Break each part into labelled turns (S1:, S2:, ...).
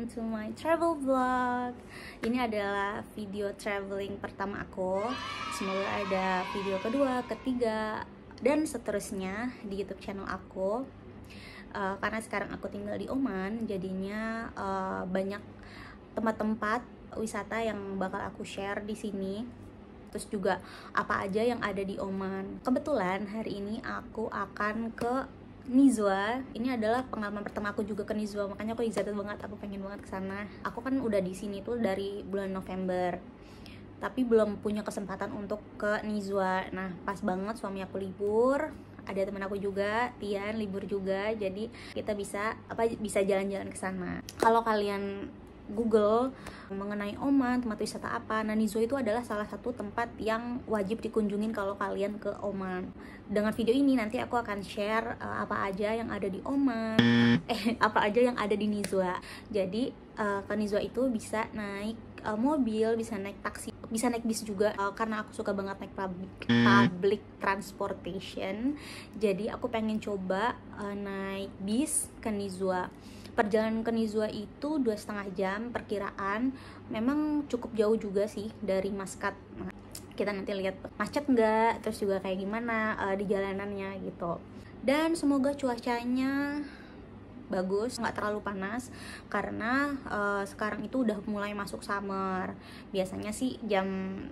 S1: to my travel vlog. Ini adalah video traveling pertama aku. Semoga ada video kedua, ketiga, dan seterusnya di YouTube channel aku. Karena sekarang aku tinggal di Oman, jadinya banyak tempat-tempat wisata yang bakal aku share di sini. Terus juga apa aja yang ada di Oman. Kebetulan hari ini aku akan ke Nizwa. Ini adalah pengalaman pertama aku juga ke Nizwa, makanya aku excited banget, aku pengen banget ke sana. Aku kan udah di sini tuh dari bulan November, tapi belum punya kesempatan untuk ke Nizwa. Nah, pas banget suami aku libur, ada teman aku juga, Tian libur juga, jadi kita bisa jalan-jalan ke sana. Kalau kalian Google mengenai Oman, tempat wisata apa, nah Nizwa itu adalah salah satu tempat yang wajib dikunjungin kalau kalian ke Oman. Dengan video ini nanti aku akan share apa aja yang ada di Oman, apa aja yang ada di Nizwa. Jadi ke Nizwa itu bisa naik mobil, bisa naik taksi, bisa naik bis juga, karena aku suka banget naik public transportation. Jadi aku pengen coba naik bis ke Nizwa. Perjalanan ke Nizwa itu 2,5 jam perkiraan. Memang cukup jauh juga sih dari Maskat. Nah, kita nanti lihat macet nggak, terus juga kayak gimana di jalanannya gitu. Dan semoga cuacanya bagus, nggak terlalu panas, karena sekarang itu udah mulai masuk summer. Biasanya sih jam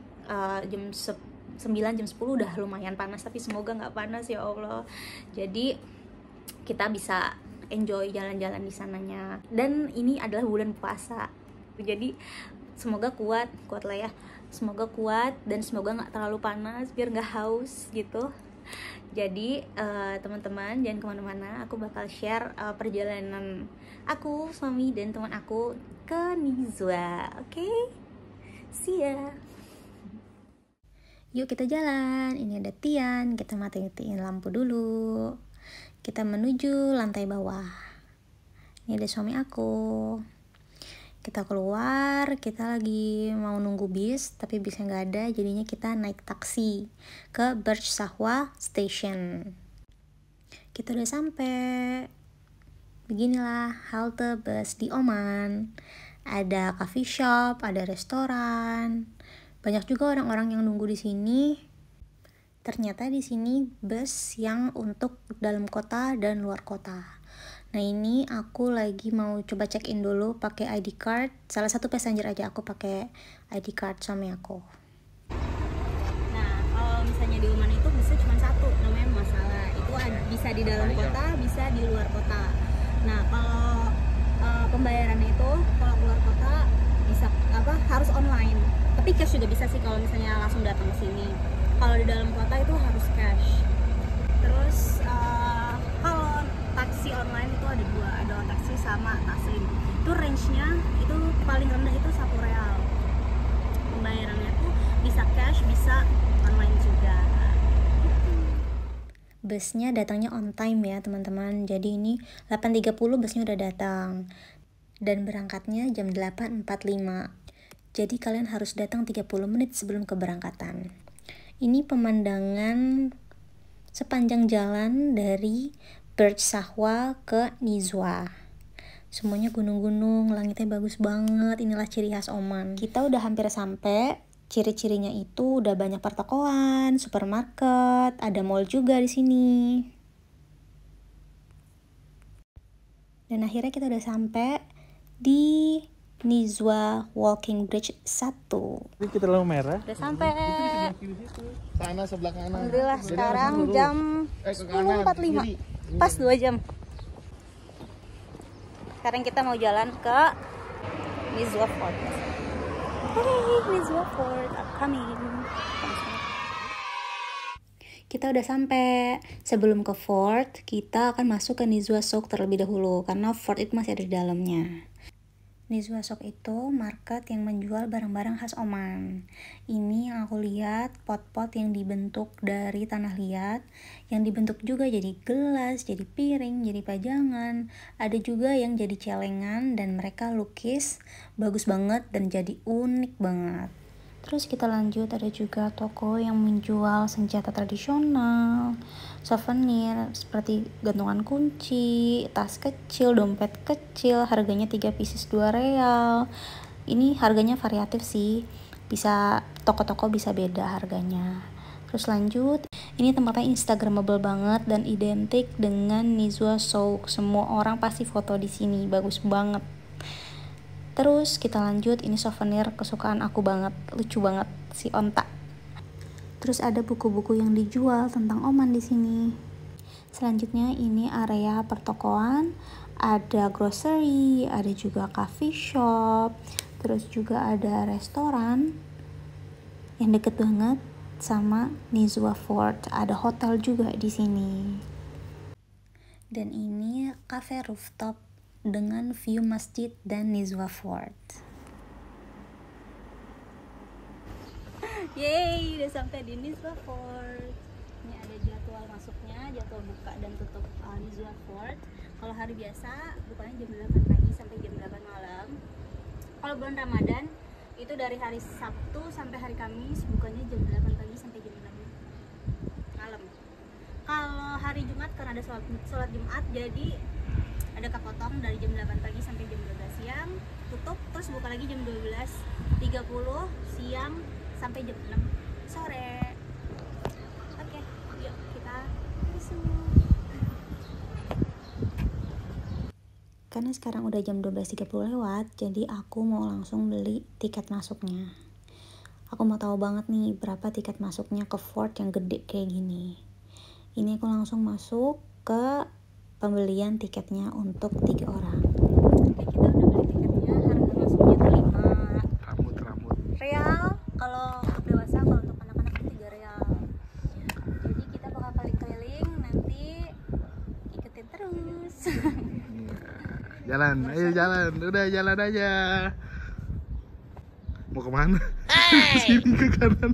S1: 9, jam 10 udah lumayan panas, tapi semoga nggak panas ya Allah. Jadi kita bisa enjoy jalan-jalan di sananya. Dan ini adalah bulan puasa, jadi semoga kuat lah ya. Semoga kuat dan semoga nggak terlalu panas biar nggak haus gitu. Jadi teman-teman jangan kemana-mana, aku bakal share perjalanan aku, suami, dan teman aku ke Nizwa. Oke? See ya. Yuk kita jalan. Ini ada Tian, kita matiin lampu dulu. Kita menuju lantai bawah. Ini ada suami aku. Kita keluar, kita lagi mau nunggu bis, tapi bisnya nggak ada, jadinya kita naik taksi ke Burj Sahwa Station. Kita udah sampai. Beginilah halte bus di Oman. Ada coffee shop, ada restoran. Banyak juga orang-orang yang nunggu di sini. Ternyata di sini bus yang untuk dalam kota dan luar kota. Nah, ini aku lagi mau coba check in dulu pakai ID card. Salah satu passenger aja aku pakai ID card suami aku. Nah, kalau misalnya di Oman itu bisa cuma satu, namanya masalah. Itu bisa di dalam kota, bisa di luar kota. Nah, kalau pembayarannya itu kalau keluar kota bisa harus online. Tapi cash juga bisa sih kalau misalnya langsung datang ke sini. Kalau di dalam kota itu harus cash. Terus kalau taksi online itu ada dua, ada taksi sama Taslim. Itu range-nya itu paling rendah itu 1 real. Pembayarannya tuh bisa cash, bisa online juga. Busnya datangnya on time ya teman-teman. Jadi ini 8.30 busnya udah datang. Dan berangkatnya jam 8.45. Jadi kalian harus datang 30 menit sebelum keberangkatan. Ini pemandangan sepanjang jalan dari Burj Sahwa ke Nizwa. Semuanya gunung-gunung, langitnya bagus banget. Inilah ciri khas Oman. Kita udah hampir sampai. Ciri-cirinya itu udah banyak pertokoan, supermarket, ada mall juga di sini. Dan akhirnya kita udah sampai di Nizwa Walking Bridge 1.
S2: Ini kita lampu merah.
S1: Udah sampai.
S2: Sana sebelah kanan.
S1: Alhamdulillah sekarang jam 10.45. Pas 2 jam. Sekarang kita mau jalan ke Nizwa Fort. Hey, Nizwa Fort, I'm coming. Kita udah sampai. Sebelum ke fort, kita akan masuk ke Nizwa Souk terlebih dahulu karena fort itu masih ada di dalamnya. Nizwa Souk itu market yang menjual barang-barang khas Oman. Ini yang aku lihat pot-pot yang dibentuk dari tanah liat, yang dibentuk juga jadi gelas, jadi piring, jadi pajangan. Ada juga yang jadi celengan dan mereka lukis bagus banget dan jadi unik banget. Terus kita lanjut, ada juga toko yang menjual senjata tradisional, souvenir seperti gantungan kunci, tas kecil, dompet kecil, harganya 3 pieces 2 real. Ini harganya variatif sih, bisa toko-toko bisa beda harganya. Terus lanjut, ini tempatnya instagramable banget dan identik dengan Nizwa Souk. Semua orang pasti foto di sini, bagus banget. Terus kita lanjut, ini souvenir kesukaan aku banget, lucu banget si onta. Terus ada buku-buku yang dijual tentang Oman di sini. Selanjutnya ini area pertokoan, ada grocery, ada juga coffee shop, terus juga ada restoran yang deket banget sama Nizwa Fort. Ada hotel juga di sini. Dan ini cafe rooftop dengan view masjid dan Nizwa Fort. Yeay, udah sampai di Nizwa Fort. Ini ada jadwal masuknya, jadwal buka dan tutup Nizwa Fort. Kalau hari biasa bukanya jam 8 pagi sampai jam 8 malam. Kalau bulan Ramadan itu dari hari Sabtu sampai hari Kamis bukanya jam 8 pagi sampai jam 6 malam. Kalau hari Jumat karena ada sholat Jumat, jadi ada kepotong dari jam 8 pagi sampai jam 12 siang, tutup terus buka lagi jam 12.30 siang sampai jam 6 sore. Oke, yuk kita masuk. Karena sekarang udah jam 12.30 lewat, jadi aku mau langsung beli tiket masuknya. Aku mau tahu banget nih berapa tiket masuknya ke fort yang gede kayak gini. Ini aku langsung masuk ke pembelian tiketnya untuk 3 orang. Oke, kita udah beli tiketnya, harga masuknya tuh 5 real kalau untuk dewasa, kalau untuk anak-anak itu 3 real. Jadi kita bakal keliling-keliling, nanti ikutin terus.
S2: Jalan, ayo jalan, udah jalan aja. Mau kemana? Ke sini, ke kanan.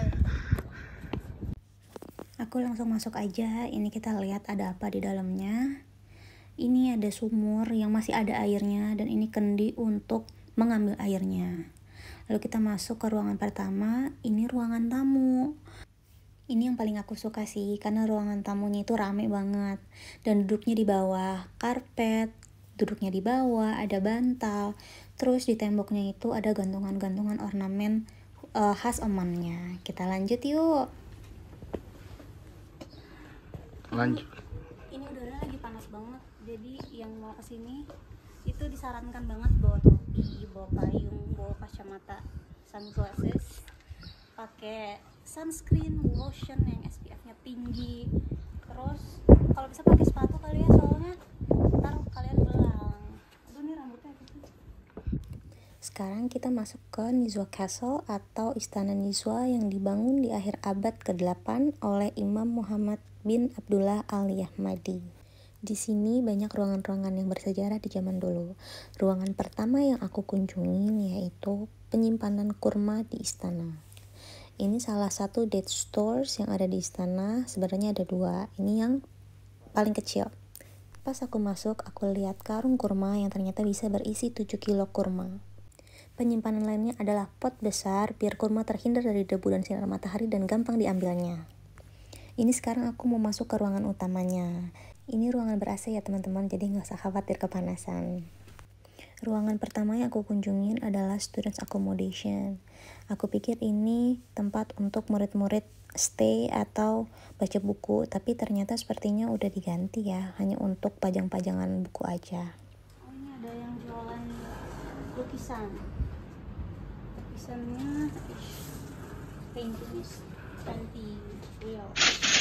S1: Aku langsung masuk aja. Ini kita lihat ada apa di dalamnya. Ini ada sumur yang masih ada airnya, dan ini kendi untuk mengambil airnya. Lalu kita masuk ke ruangan pertama. Ini ruangan tamu. Ini yang paling aku suka sih, karena ruangan tamunya itu rame banget. Dan duduknya di bawah karpet, duduknya di bawah, ada bantal. Terus di temboknya itu ada gantungan-gantungan ornamen khas Omannya. Kita lanjut yuk.
S2: Lanjut.
S1: Ini udara lagi panas banget, jadi yang mau kesini itu disarankan banget bawa topi, bawa payung, bawa kacamata, sunglasses, pakai sunscreen, lotion yang SPF-nya tinggi. Terus kalau bisa pakai sepatu kali ya, soalnya ntar kalian belang. Aduh, ini rambutnya gitu. Sekarang kita masuk ke Nizwa Castle atau Istana Nizwa yang dibangun di akhir abad ke-8 oleh Imam Muhammad bin Abdullah Al-Yahmadi. Di sini banyak ruangan-ruangan yang bersejarah di zaman dulu. Ruangan pertama yang aku kunjungin yaitu penyimpanan kurma di istana. Ini salah satu date stores yang ada di istana. Sebenarnya ada 2. Ini yang paling kecil. Pas aku masuk, aku lihat karung kurma yang ternyata bisa berisi 7 kilo kurma. Penyimpanan lainnya adalah pot besar biar kurma terhindar dari debu dan sinar matahari dan gampang diambilnya. Ini sekarang aku mau masuk ke ruangan utamanya. Ini ruangan ber-AC ya teman-teman, jadi nggak usah khawatir kepanasan. Ruangan pertama yang aku kunjungin adalah students accommodation. Aku pikir ini tempat untuk murid-murid stay atau baca buku, tapi ternyata sepertinya udah diganti ya, hanya untuk pajang-pajangan buku aja. Oh, ini ada yang jualan lukisan. Lukisannya painting is 20 real.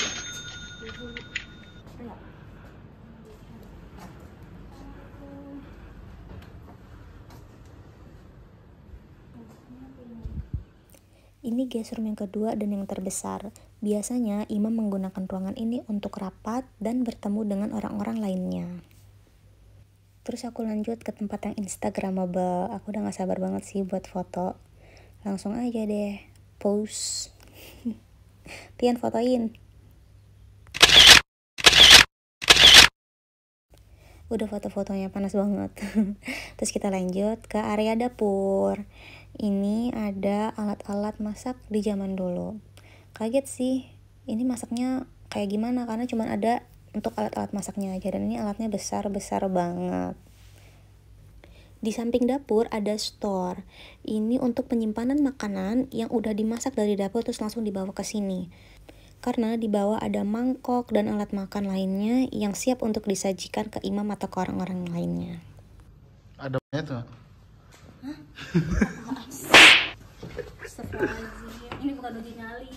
S1: Ini guest room yang kedua dan yang terbesar. Biasanya imam menggunakan ruangan ini untuk rapat dan bertemu dengan orang-orang lainnya. Terus aku lanjut ke tempat yang instagramable. Aku udah gak sabar banget sih buat foto. Langsung aja deh, pose. Pian fotoin. Udah foto-fotonya panas banget. Terus kita lanjut ke area dapur. Ini ada alat-alat masak di zaman dulu. Kaget sih, ini masaknya kayak gimana, karena cuma ada untuk alat-alat masaknya aja, dan ini alatnya besar-besar banget. Di samping dapur ada store. Ini untuk penyimpanan makanan yang udah dimasak dari dapur terus langsung dibawa ke sini. Karena di bawah ada mangkok dan alat makan lainnya yang siap untuk disajikan ke imam atau ke orang-orang lainnya.
S2: Ada itu.
S1: Ini bukan uji nyali.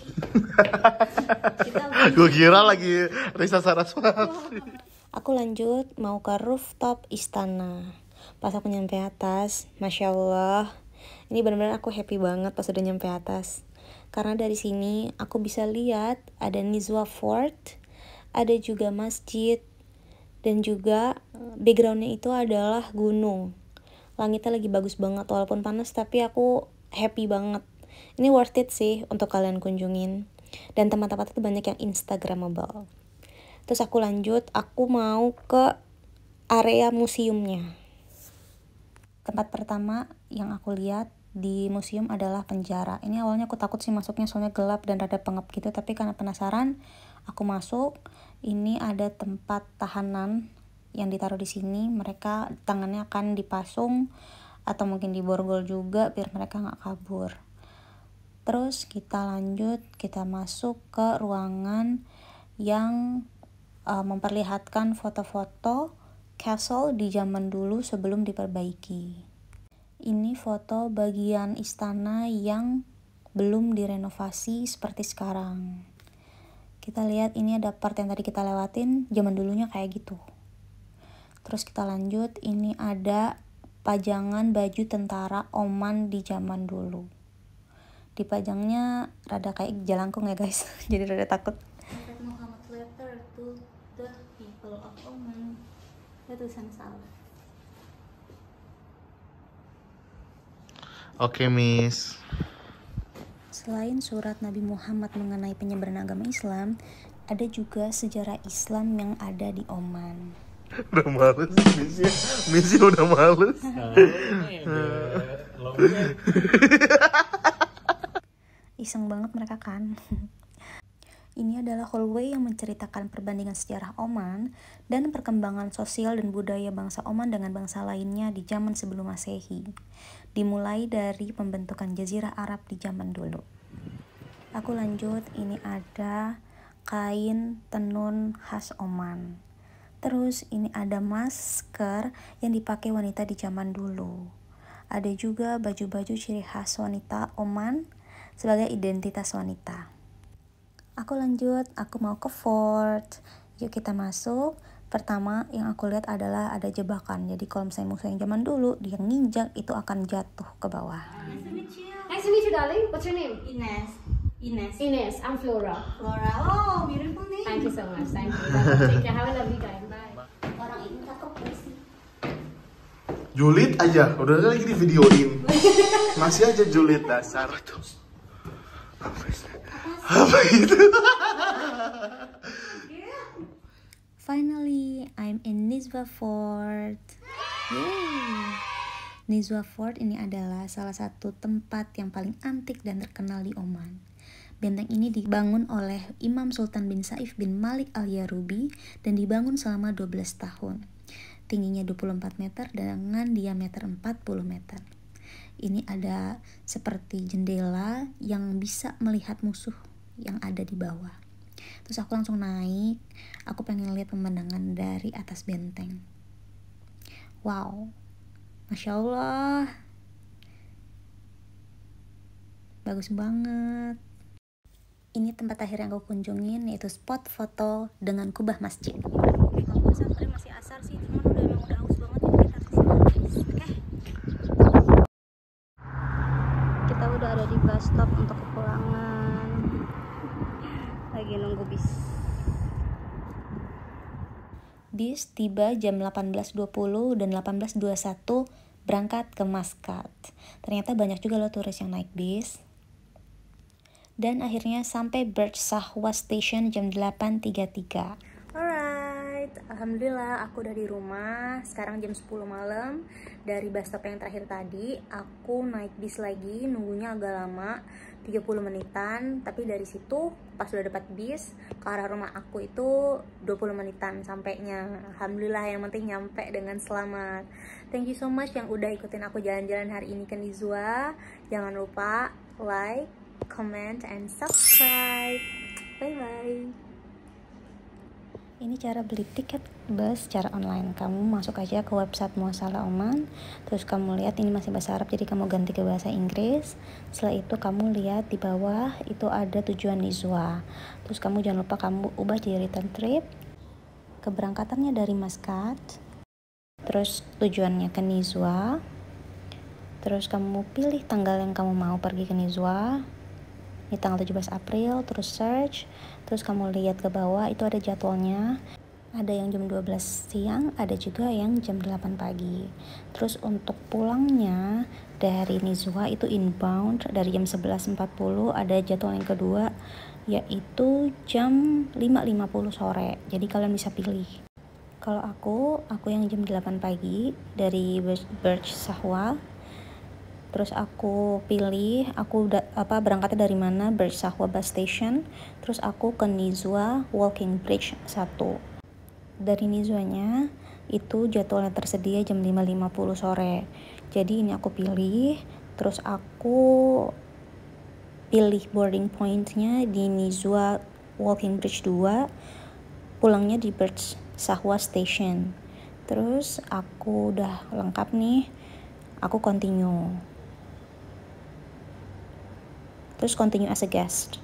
S2: Gue kira lagi Risa Saraswati.
S1: Aku lanjut mau ke rooftop istana. Pas aku nyampe atas, Masya Allah, ini benar-benar aku happy banget pas udah nyampe atas. Karena dari sini aku bisa lihat ada Nizwa Fort, ada juga masjid, dan juga backgroundnya itu adalah gunung. Langitnya lagi bagus banget, walaupun panas tapi aku happy banget. Ini worth it sih untuk kalian kunjungin. Dan tempat-tempat itu banyak yang instagramable. Terus aku lanjut, aku mau ke area museumnya. Tempat pertama yang aku lihat di museum adalah penjara. Ini awalnya aku takut sih masuknya soalnya gelap dan rada pengap gitu, tapi karena penasaran aku masuk. Ini ada tempat tahanan yang ditaruh di sini. Mereka tangannya akan dipasung atau mungkin diborgol juga biar mereka nggak kabur. Terus kita lanjut, kita masuk ke ruangan yang memperlihatkan foto-foto castle di zaman dulu sebelum diperbaiki. Ini foto bagian istana yang belum direnovasi seperti sekarang. Kita lihat ini ada part yang tadi kita lewatin, zaman dulunya kayak gitu. Terus kita lanjut, ini ada pajangan baju tentara Oman di zaman dulu. Dipajangnya rada kayak jalangkung ya guys, jadi rada takut. Muhammad letter to the people of Oman. Itu tulisan salah.
S2: Oke, Miss.
S1: Selain surat Nabi Muhammad mengenai penyebaran agama Islam, ada juga sejarah Islam yang ada di Oman.
S2: Udah males Missy udah males.
S1: Iseng banget mereka kan. Ini adalah hallway yang menceritakan perbandingan sejarah Oman dan perkembangan sosial dan budaya bangsa Oman dengan bangsa lainnya di zaman sebelum Masehi. Dimulai dari pembentukan Jazirah Arab di zaman dulu. Aku lanjut, ini ada kain tenun khas Oman. Terus ini ada masker yang dipakai wanita di zaman dulu. Ada juga baju-baju ciri khas wanita Oman sebagai identitas wanita. Aku lanjut, aku mau ke fort. Yuk kita masuk. Pertama yang aku lihat adalah ada jebakan. Jadi kalau misalnya musuh yang zaman dulu dia nginjak, itu akan jatuh ke bawah.
S3: Nice to meet you. Nice to meet you, darling. What's your name? Ines. I'm Flora.
S1: Oh, beautiful name.
S3: Thank you so much. Thank you. Take care. Have a lovely time. Bye.
S1: Orang ini cakep sih.
S2: Julid aja, udah lagi di videoin. Masih aja julid dasar tuh. Apa itu?
S1: Finally, I'm in Nizwa Fort. Yay! Nizwa Fort ini adalah salah satu tempat yang paling antik dan terkenal di Oman. Benteng ini dibangun oleh Imam Sultan bin Saif bin Malik al-Yarubi dan dibangun selama 12 tahun. Tingginya 24 meter dengan diameter 40 meter. Ini ada seperti jendela yang bisa melihat musuh yang ada di bawah. Terus aku langsung naik, aku pengen lihat pemandangan dari atas benteng. Wow, Masya Allah, bagus banget. Ini tempat akhir yang aku kunjungin, yaitu spot foto dengan kubah masjid. Kalau nggak salah masih asar sih, cuman emang udah haus banget, jadi kita kesini guys. Oke. Kita udah ada di bus stop untuk kepulangan. Lagi nunggu bis. Bis tiba jam 18.20 dan 18.21 berangkat ke Maskat. Ternyata banyak juga loh turis yang naik bis. Dan akhirnya sampai Burj Sahwa Station jam 8.33. Alright, Alhamdulillah aku udah di rumah. Sekarang jam 10 malam. Dari bus stop yang terakhir tadi aku naik bis lagi, nunggunya agak lama, 30 menitan. Tapi dari situ pas udah dapat bis ke arah rumah aku itu 20 menitan sampainya. Alhamdulillah, yang penting nyampe dengan selamat. Thank you so much yang udah ikutin aku jalan-jalan hari ini ke Nizwa. Jangan lupa like, comment, and subscribe. Bye bye. Ini cara beli tiket bus secara online. Kamu masuk aja ke website Muwasalah Oman, terus kamu lihat ini masih bahasa Arab, jadi kamu ganti ke bahasa Inggris. Setelah itu kamu lihat di bawah itu ada tujuan Nizwa. Terus kamu jangan lupa kamu ubah jadi return trip. Keberangkatannya dari Muscat, terus tujuannya ke Nizwa. Terus kamu pilih tanggal yang kamu mau pergi ke Nizwa. Ini tanggal 17 April, terus search, terus kamu lihat ke bawah itu ada jadwalnya. Ada yang jam 12 siang, ada juga yang jam 8 pagi. Terus untuk pulangnya dari Nizwa itu inbound dari jam 11.40, ada jadwal yang kedua yaitu jam 5.50 sore. Jadi kalian bisa pilih. Kalau aku yang jam 8 pagi dari Burj Sahwa. Terus aku pilih, berangkatnya dari mana, Burj Sahwa Bus Station. Terus aku ke Nizwa Walking Bridge 1. Dari Nizwanya itu jadwalnya tersedia jam 5.50 sore. Jadi ini aku pilih. Terus aku pilih boarding pointnya di Nizwa Walking Bridge 2. Pulangnya di Burj Sahwa Station. Terus aku udah lengkap nih. Aku continue. Terus continue as a guest.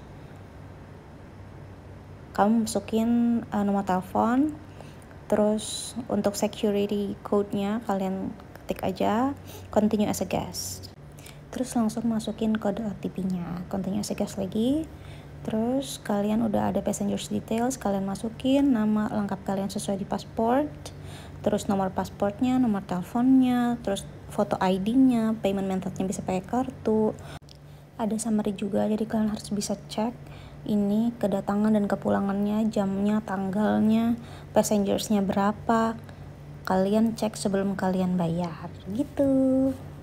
S1: Kamu masukin nomor telepon. Terus untuk security code-nya kalian ketik aja continue as a guest. Terus langsung masukin kode OTP-nya. Continue as a guest lagi. Terus kalian udah ada passengers details, kalian masukin nama lengkap kalian sesuai di pasport. Terus nomor pasportnya, nomor teleponnya, terus foto ID-nya, payment methodnya bisa pakai kartu. Ada summary juga, jadi kalian harus bisa cek ini kedatangan dan kepulangannya, jamnya, tanggalnya, passengersnya berapa. Kalian cek sebelum kalian bayar gitu.